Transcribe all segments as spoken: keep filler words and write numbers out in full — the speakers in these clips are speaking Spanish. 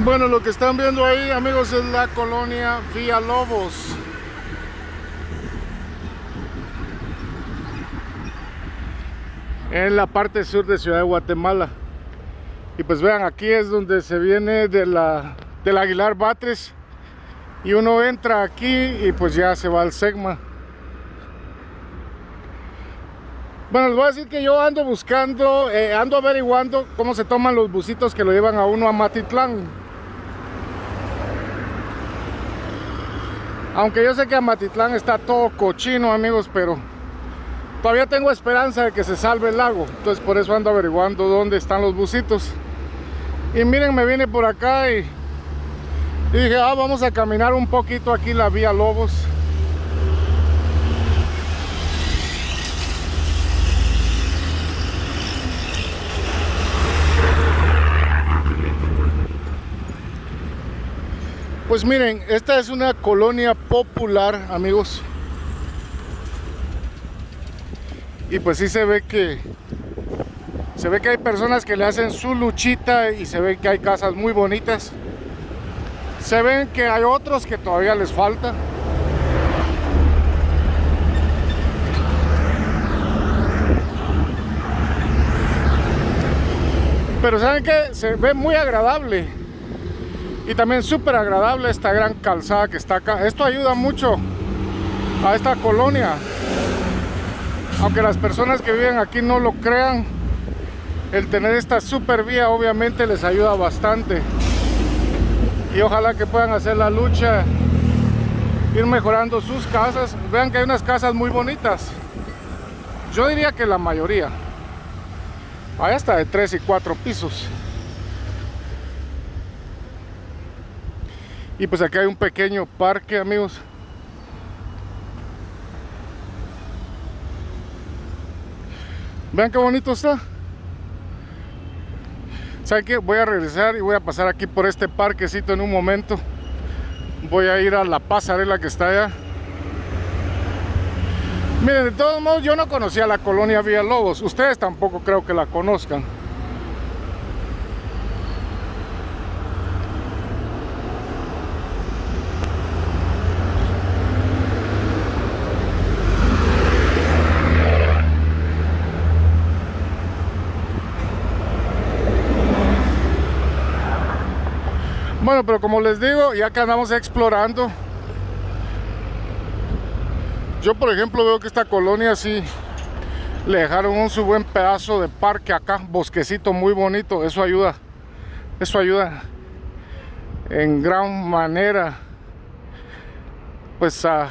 Bueno, lo que están viendo ahí, amigos, es la colonia Villalobos. En la parte sur de Ciudad de Guatemala. Y pues vean, aquí es donde se viene de la, del Aguilar Batres. Y uno entra aquí y pues ya se va al Segma. Bueno, les voy a decir que yo ando buscando, eh, ando averiguando cómo se toman los busitos que lo llevan a uno a Matitlán. Aunque yo sé que a Matitlán está todo cochino, amigos, pero todavía tengo esperanza de que se salve el lago. Entonces por eso ando averiguando dónde están los busitos. Y miren, me vine por acá y, y dije, ah, vamos a caminar un poquito aquí la Villalobos. Pues miren, esta es una colonia popular, amigos. Y pues sí se ve que se ve que hay personas que le hacen su luchita y se ve que hay casas muy bonitas. Se ven que hay otros que todavía les falta. Pero saben que se ve muy agradable. Y también súper agradable esta gran calzada que está acá. Esto ayuda mucho a esta colonia. Aunque las personas que viven aquí no lo crean, el tener esta super vía obviamente les ayuda bastante. Y ojalá que puedan hacer la lucha, ir mejorando sus casas. Vean que hay unas casas muy bonitas. Yo diría que la mayoría. Hay hasta de tres y cuatro pisos. Y pues acá hay un pequeño parque, amigos. Vean qué bonito está. ¿Saben qué? Voy a regresar y voy a pasar aquí por este parquecito en un momento. Voy a ir a la pasarela que está allá. Miren, de todos modos yo no conocía la colonia Villalobos. Ustedes tampoco creo que la conozcan. Bueno, pero como les digo, ya que andamos explorando, yo por ejemplo veo que esta colonia sí le dejaron un su buen pedazo de parque acá, bosquecito muy bonito. Eso ayuda, eso ayuda en gran manera, pues a,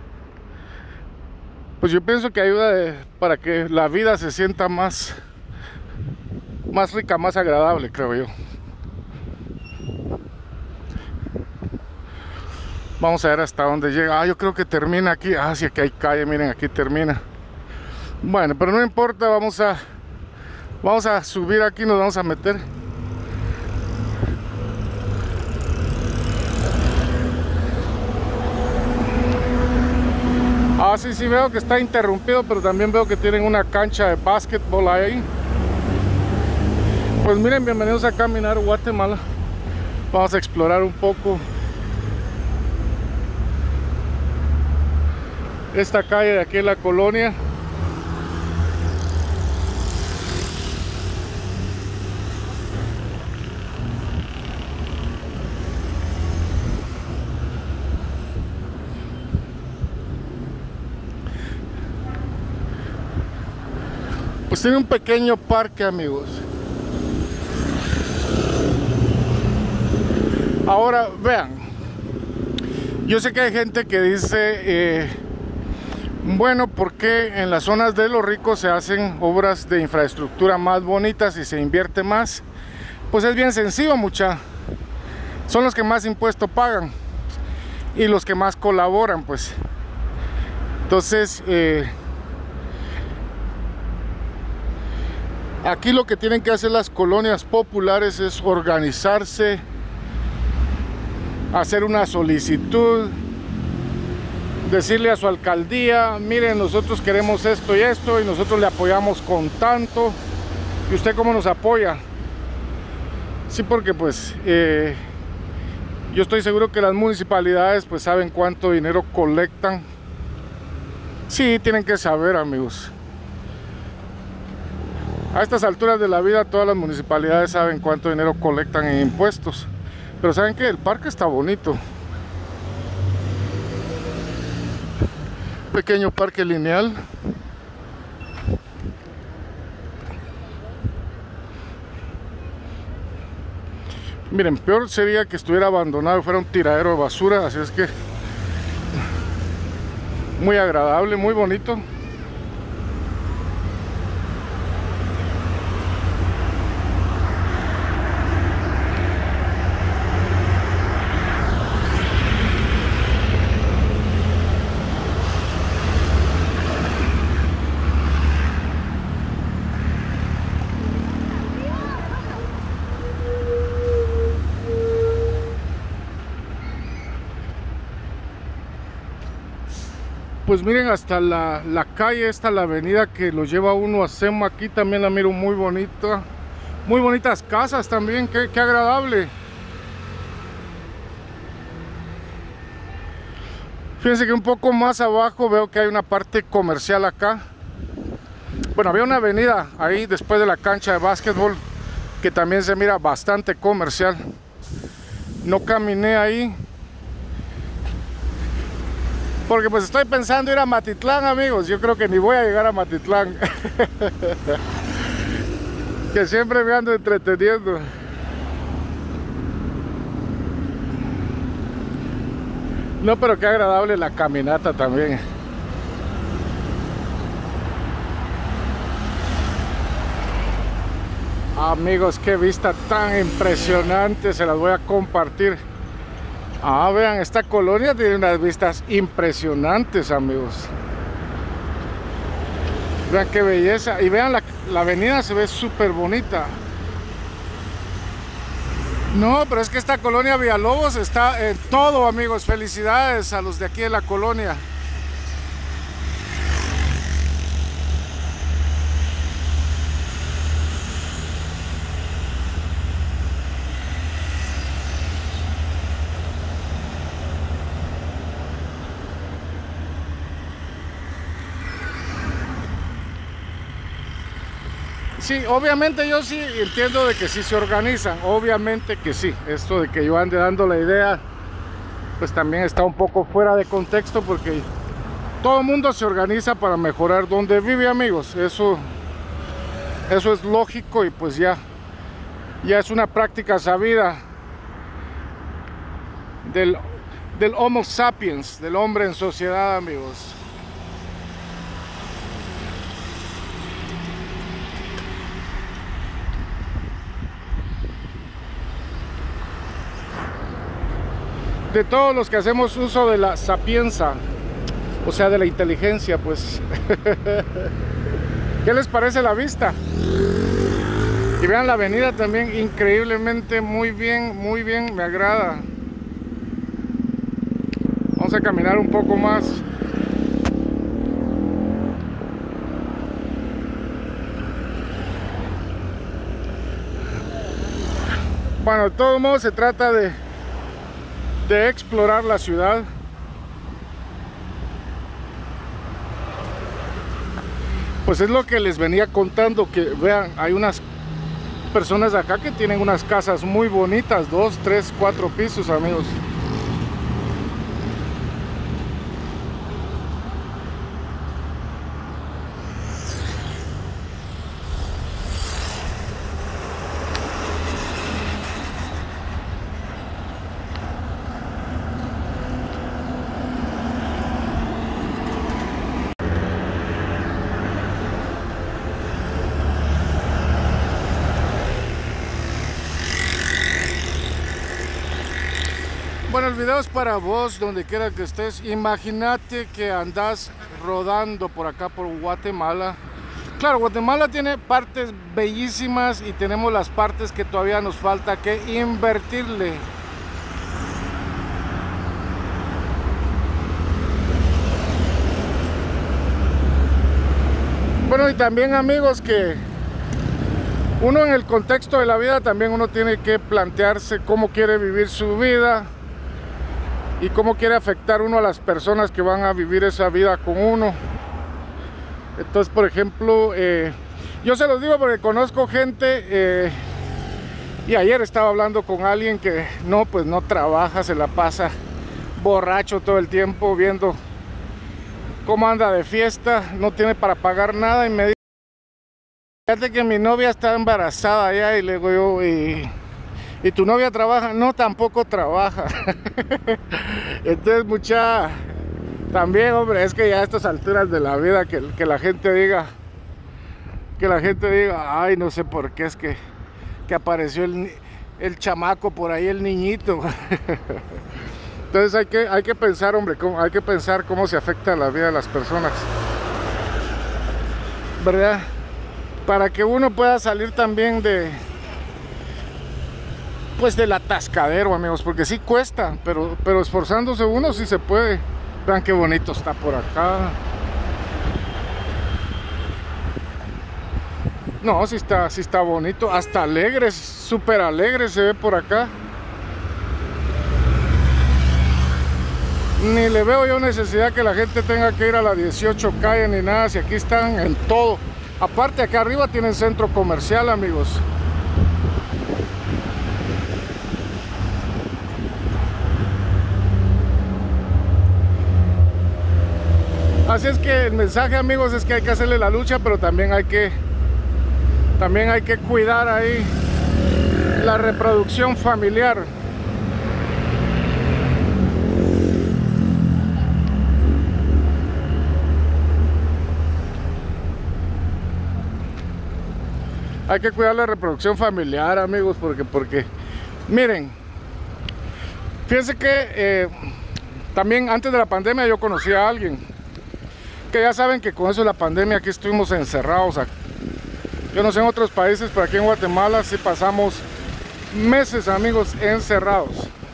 pues yo pienso que ayuda de, para que la vida se sienta más, más rica, más agradable, creo yo. Vamos a ver hasta dónde llega. Ah, yo creo que termina aquí. Ah, sí, aquí hay calle, miren, aquí termina. Bueno, pero no importa, vamos a Vamos a subir aquí, nos vamos a meter. Ah, sí, sí, veo que está interrumpido, pero también veo que tienen una cancha de básquetbol ahí. Pues miren, bienvenidos a Caminar Guatemala. Vamos a explorar un poco esta calle de aquí en la colonia. Pues tiene un pequeño parque, amigos. Ahora, vean, yo sé que hay gente que dice, eh, bueno, ¿por qué en las zonas de los ricos se hacen obras de infraestructura más bonitas y se invierte más? Pues es bien sencillo, mucha. Son los que más impuestos pagan y los que más colaboran, pues. Entonces, eh, aquí lo que tienen que hacer las colonias populares es organizarse, hacer una solicitud, decirle a su alcaldía, miren, nosotros queremos esto y esto y nosotros le apoyamos con tanto, y usted cómo nos apoya. Sí, porque pues eh, Yo estoy seguro que las municipalidades pues saben cuánto dinero colectan. Sí, tienen que saber, amigos. A estas alturas de la vida todas las municipalidades saben cuánto dinero colectan en impuestos. Pero saben que el parque está bonito. Pequeño parque lineal. Miren, peor sería que estuviera abandonado y fuera un tiradero de basura, así es que muy agradable, muy bonito. Pues miren, hasta la, la calle esta, la avenida que lo lleva uno a Sema, aquí también la miro muy bonita. Muy bonitas casas también, qué, qué agradable. Fíjense que un poco más abajo veo que hay una parte comercial acá. Bueno, había una avenida ahí después de la cancha de básquetbol que también se mira bastante comercial. No caminé ahí porque pues estoy pensando ir a Matitlán, amigos. Yo creo que ni voy a llegar a Matitlán. Que siempre me ando entreteniendo. No, pero qué agradable la caminata también. Amigos, qué vista tan impresionante, se las voy a compartir. Ah, vean, esta colonia tiene unas vistas impresionantes, amigos. Vean qué belleza. Y vean, la, la avenida se ve súper bonita. No, pero es que esta colonia Villalobos está en todo, amigos. Felicidades a los de aquí de la colonia. Sí, obviamente yo sí entiendo de que sí se organizan, obviamente que sí. Esto de que yo ande dando la idea, pues también está un poco fuera de contexto, porque todo el mundo se organiza para mejorar donde vive, amigos. Eso, eso es lógico y pues ya, ya es una práctica sabida del, del Homo sapiens, del hombre en sociedad, amigos. De todos los que hacemos uso de la sapienza, o sea, de la inteligencia, pues. ¿Qué les parece la vista? Y vean la avenida también, increíblemente muy bien, muy bien, me agrada. Vamos a caminar un poco más. Bueno, de todos modos se trata de de explorar la ciudad. Pues es lo que les venía contando, que vean, hay unas personas acá que tienen unas casas muy bonitas, dos, tres, cuatro pisos, amigos. Bueno, el video es para vos, donde quiera que estés. Imagínate que andás rodando por acá, por Guatemala. Claro, Guatemala tiene partes bellísimas y tenemos las partes que todavía nos falta que invertirle. Bueno, y también, amigos, que uno en el contexto de la vida también uno tiene que plantearse cómo quiere vivir su vida. y cómo quiere afectar uno a las personas que van a vivir esa vida con uno. Entonces, por ejemplo, eh, yo se los digo porque conozco gente, eh, y ayer estaba hablando con alguien que no, pues no trabaja, se la pasa borracho todo el tiempo viendo cómo anda de fiesta, no tiene para pagar nada, y me dice, fíjate que mi novia está embarazada ya, y le digo yo, y, ¿y tu novia trabaja? No, tampoco trabaja. Entonces, mucha... También, hombre, es que ya a estas alturas de la vida que, que la gente diga, que la gente diga, ay, no sé por qué es que, que apareció el, el chamaco por ahí, el niñito. Entonces hay que, hay que pensar, hombre, cómo, hay que pensar cómo se afecta la vida de las personas, ¿verdad? Para que uno pueda salir también de, pues del atascadero, amigos, porque sí cuesta, pero, pero esforzándose uno sí se puede. Vean qué bonito está por acá. No, sí está, sí está bonito. Hasta alegre, súper alegre se ve por acá. Ni le veo yo necesidad que la gente tenga que ir a la dieciocho calle ni nada, si aquí están en todo. Aparte, acá arriba tienen centro comercial, amigos. Así es que el mensaje, amigos, es que hay que hacerle la lucha, pero también hay que también hay que cuidar ahí la reproducción familiar. Hay que cuidar la reproducción familiar, amigos, porque porque miren, fíjense que eh, también antes de la pandemia yo conocí a alguien que ya saben que con eso de la pandemia aquí estuvimos encerrados. Yo no sé en otros países, pero aquí en Guatemala sí pasamos meses, amigos, encerrados.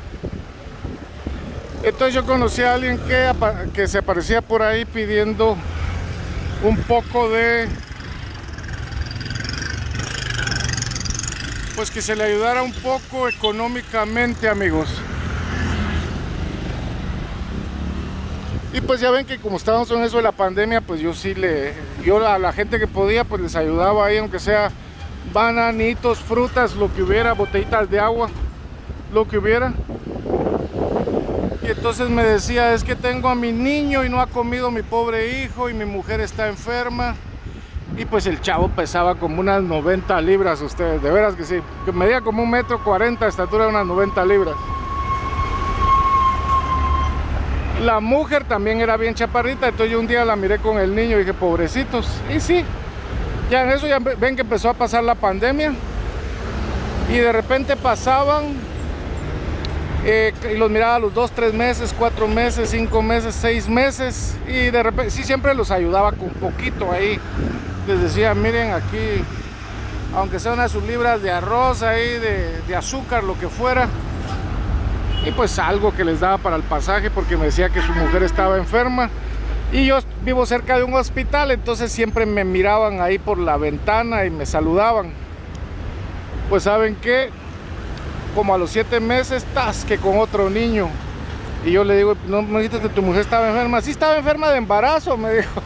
Entonces yo conocí a alguien que, que se aparecía por ahí pidiendo un poco de, pues que se le ayudara un poco económicamente, amigos. Y pues ya ven que como estábamos en eso de la pandemia, pues yo sí le, yo a la gente que podía, pues les ayudaba ahí, aunque sea bananitos, frutas, lo que hubiera, botellitas de agua, lo que hubiera. Y entonces me decía, es que tengo a mi niño y no ha comido mi pobre hijo y mi mujer está enferma. Y pues el chavo pesaba como unas noventa libras, ustedes, de veras que sí, que medía como un metro cuarenta de estatura, unas noventa libras. La mujer también era bien chaparrita, entonces yo un día la miré con el niño y dije, pobrecitos. Y sí, ya en eso ya ven que empezó a pasar la pandemia. Y de repente pasaban, eh, y los miraba a los dos, tres meses, cuatro meses, cinco meses, seis meses. Y de repente, sí, siempre los ayudaba con poquito ahí. Les decía, miren aquí, aunque sea unas sus libras de arroz ahí, de, de azúcar, lo que fuera. Y pues algo que les daba para el pasaje, porque me decía que su mujer estaba enferma. Y yo vivo cerca de un hospital, entonces siempre me miraban ahí por la ventana y me saludaban. Pues ¿saben qué? Como a los siete meses, tas, que con otro niño. Y yo le digo, ¿no me dijiste que tu mujer estaba enferma? Sí, estaba enferma de embarazo, me dijo.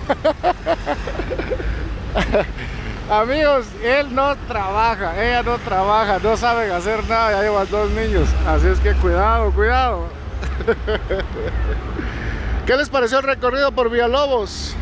Amigos, él no trabaja, ella no trabaja, no saben hacer nada, ya llevan dos niños. Así es que cuidado, cuidado. ¿Qué les pareció el recorrido por Villalobos?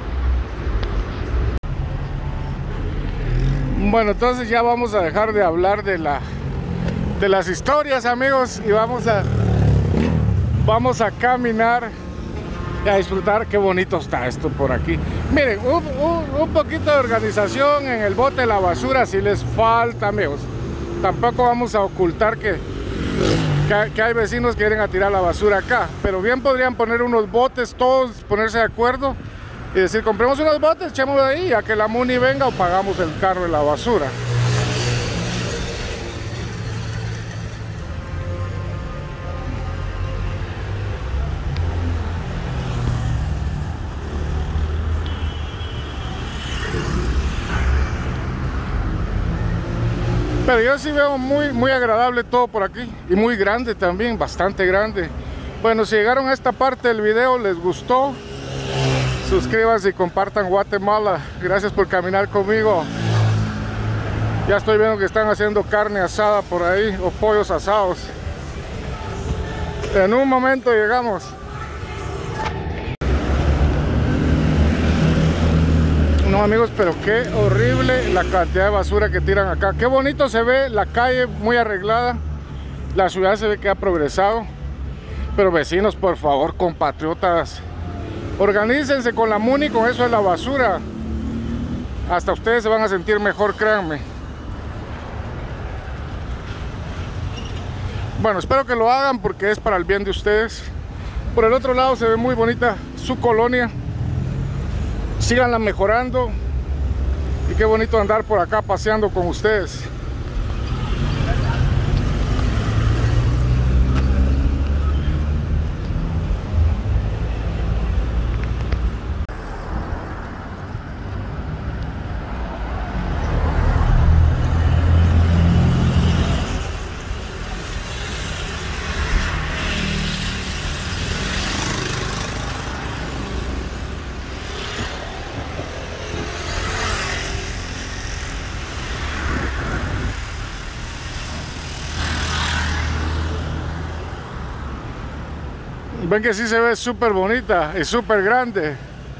Bueno, entonces ya vamos a dejar de hablar de la de las historias, amigos, y vamos a vamos a caminar y a disfrutar. Qué bonito está esto por aquí. Miren, un, un, un poquito de organización en el bote de la basura si les falta, amigos. Tampoco vamos a ocultar que, que, que hay vecinos que vienen a tirar la basura acá, pero bien podrían poner unos botes, todos ponerse de acuerdo y decir, compremos unos botes, echémoslo de ahí, a que la Muni venga o pagamos el carro de la basura. Pero yo sí veo muy, muy agradable todo por aquí. Y muy grande también, bastante grande. Bueno, si llegaron a esta parte del video, les gustó, suscríbanse y compartan Guatemala. Gracias por caminar conmigo. Ya estoy viendo que están haciendo carne asada por ahí, o pollos asados. En un momento llegamos. No, amigos, pero qué horrible la cantidad de basura que tiran acá. Qué bonito se ve la calle, muy arreglada. La ciudad se ve que ha progresado. Pero vecinos, por favor, compatriotas, organícense con la MUNI, con eso de la basura. Hasta ustedes se van a sentir mejor, créanme. Bueno, espero que lo hagan porque es para el bien de ustedes. Por el otro lado se ve muy bonita su colonia. Síganla mejorando. Y qué bonito andar por acá paseando con ustedes. Ven que sí se ve súper bonita y súper grande.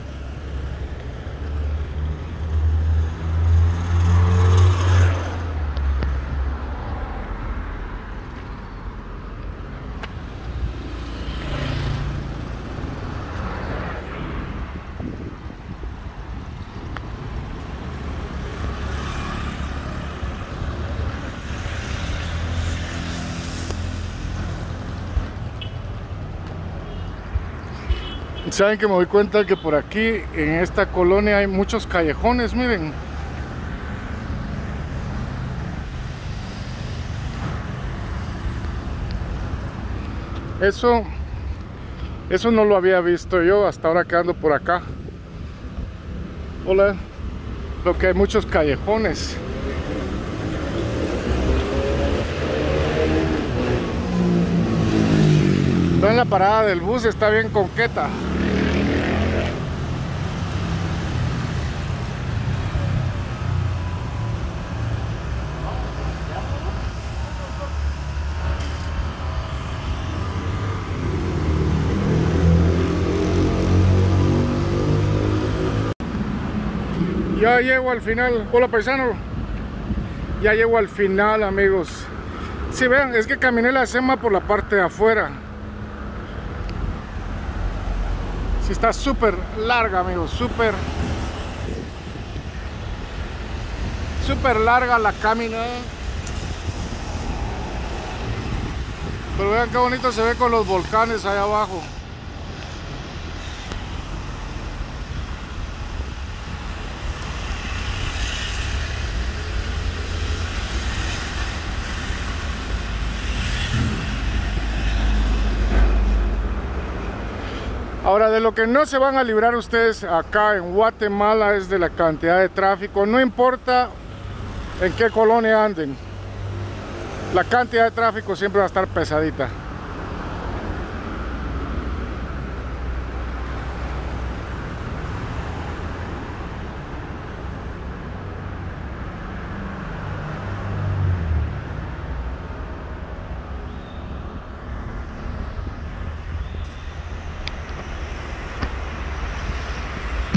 Saben que me doy cuenta que por aquí en esta colonia hay muchos callejones, miren. Eso, eso no lo había visto yo hasta ahora que ando por acá. Hola, lo que hay muchos callejones. Ven la parada del bus, está bien coqueta. Ya llego al final. Hola, paisano. Ya llego al final, amigos. Si sí, vean, es que caminé la sema por la parte de afuera. Sí, está súper larga, amigos. Súper Súper larga la caminada. Pero vean qué bonito se ve con los volcanes allá abajo. Ahora, de lo que no se van a librar ustedes acá en Guatemala es de la cantidad de tráfico. No importa en qué colonia anden, la cantidad de tráfico siempre va a estar pesadita.